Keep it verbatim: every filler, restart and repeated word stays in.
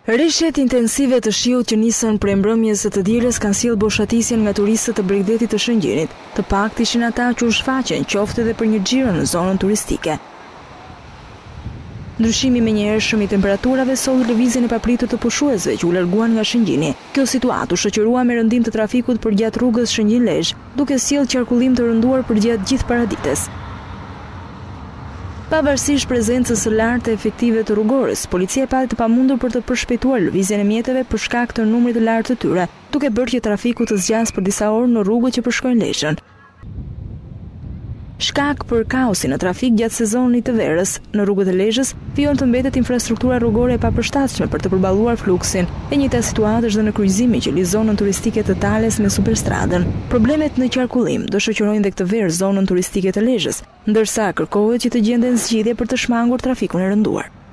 Rishjet intensive të shiut që nisën prej mbrëmjes së të dielës kanë sjellë boshatisjen nga turistët të Bregdetit të Shëngjinit. Të paktën ishin ata që u shfaqen qoftë edhe për një xhiro në zonën turistike. Ndryshimi menjëhershëm i temperaturave solli lëvizjen e papritur të pushuesve që u larguan nga Shëngjini. Kjo situatë u shoqërua me rëndim të trafikut përgjatë rrugës Shëngjin-Lezhë, duke sjellë qarkullim të rënduar përgjatë gjithë paradites. Pavarësisht prezencës së lartë të efektive të rrugorës, policia e pati të pamundur për të përshpejtuar lëvizjen e mjeteve për shkak të numrit të lartë të tyre, duke bërë që trafiku të zgjas për disa orë në rrugët që përshkojnë Lezhën. Shkak për kaosin në trafik gjatë sezonit të verës në rrugët e Lezhës fijon të mbetet infrastruktura rrugore e papërshtatshme për të përballuar fluksin. E njëjta situatë është dhe në kryqëzimin që lidh zonën turistike të Tales me Superstradën. Problemet në qarkullim do shoqërojnë dhe këtë verë zonën turistike të Lezhës, ndërsa kërkohet që të gjenden zgjidhje për të shmangur trafikun e rënduar.